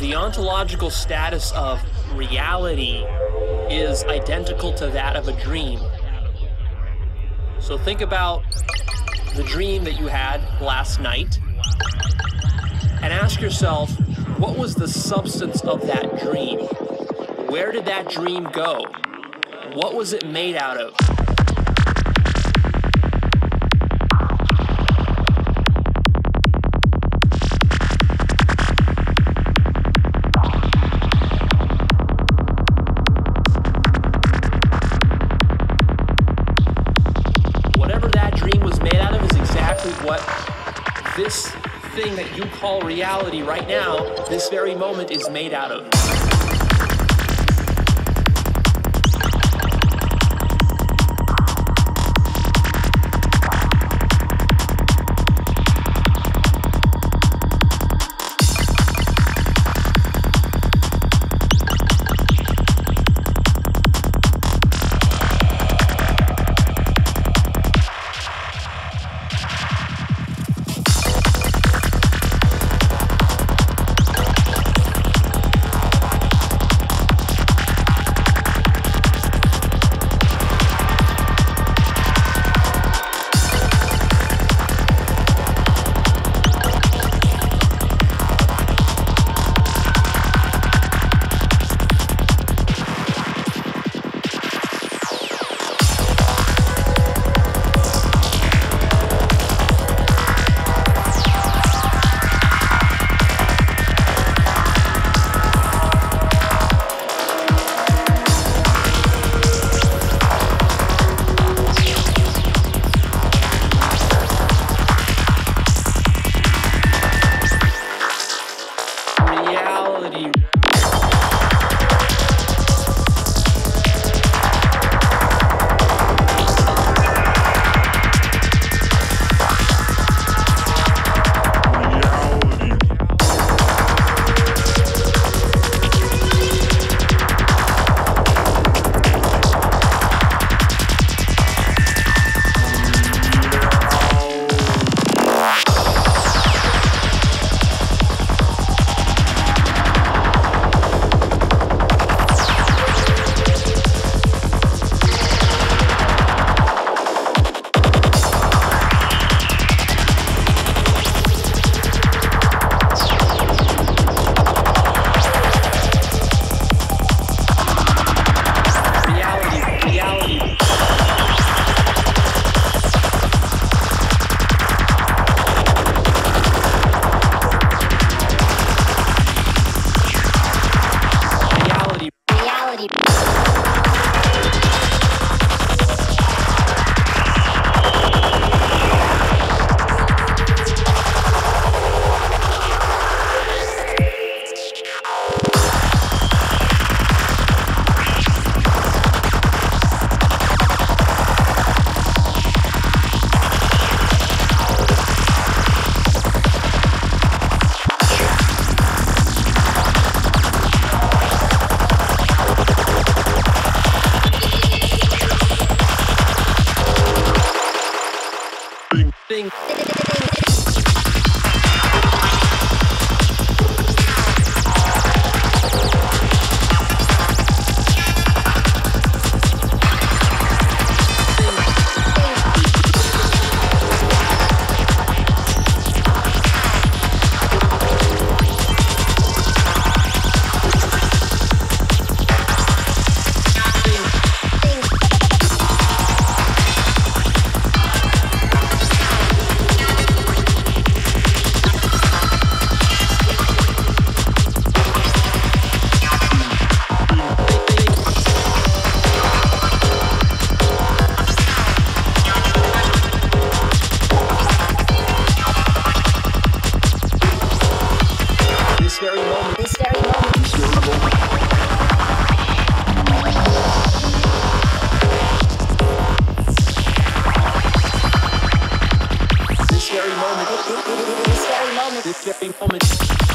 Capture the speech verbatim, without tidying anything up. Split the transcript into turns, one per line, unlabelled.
the ontological status of reality is identical to that of a dream. So think about the dream that you had last night and ask yourself, what was the substance of that dream? Where did that dream go? What was it made out of? Whatever that dream was made out of is exactly what this thing that you call reality right now, this very moment, is made out of. Thing. This very moment. This very moment.